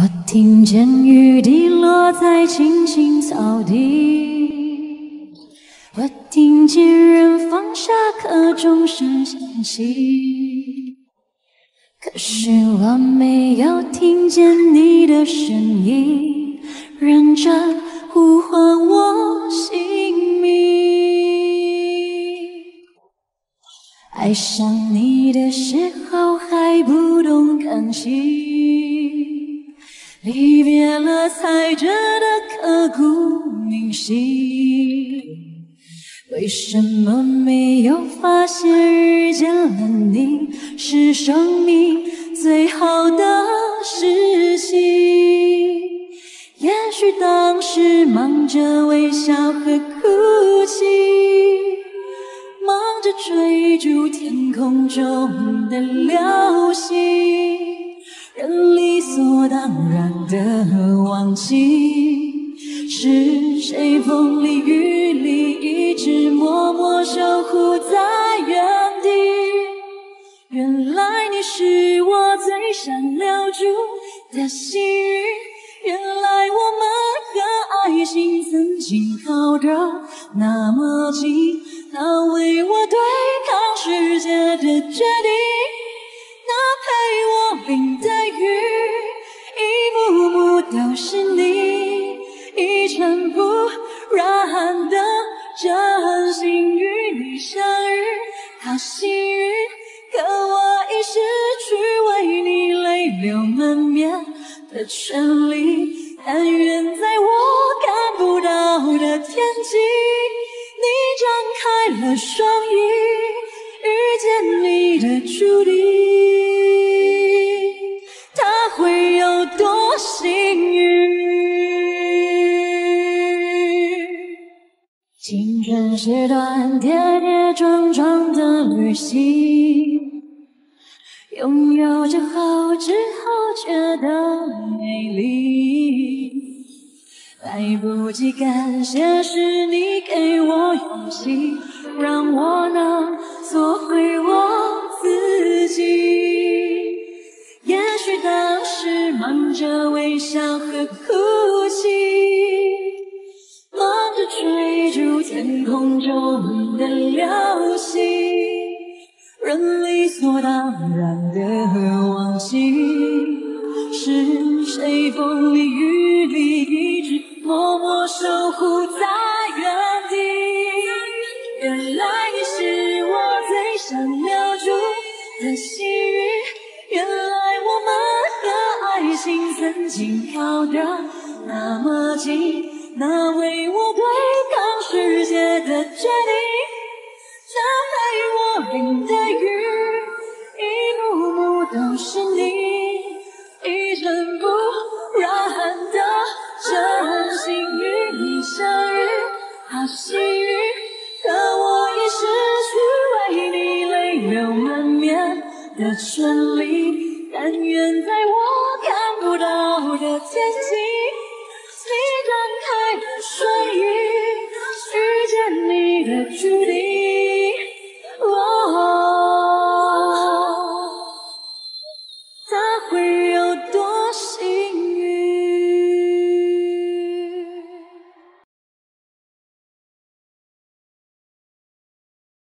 我听见雨滴落在青青草地，我听见远方下课钟声响起，可是我没有听见你的声音，认真呼唤我姓名。爱上你的时候还不懂感情，离别了才觉得刻骨铭心。为什么没有发现遇见了你是生命最好的事情？也许当时忙着微笑和哭泣，忙着追逐天空中的流星，人理所当然的忘记，是谁风里雨里一直默默守护在原地。原来你是我最想留住的幸运，原来我们和爱情曾经靠得那么近，那为我对抗世界的决定，那陪我淋的雨，一幕幕都是你，一尘不染的真心与你相遇，好幸运，可我已失去为你泪流满面的权利，但愿在我看不到的天际，你张开了双翼，遇见你的注定，他会有多幸运？青春是段跌跌撞撞的旅行，拥有之后觉得美丽，来不及感谢是你给我勇气，让我能做回我自己。也许当时忙着微笑和哭泣，忙着追逐天空中的流星，人理所当然的忘记，是谁风里雨里一直默默守护在原地。原来你是我最想留住的幸运，原来我们和爱情曾经靠得那么近，那为我对抗世界的决定，那陪我淋的雨，一幕幕都是你，一尘不染的真心与你相遇，好幸运，可我已失去为你泪流满面的权利，但愿在我看不到的天际，你张开了双翼，遇见你的注定，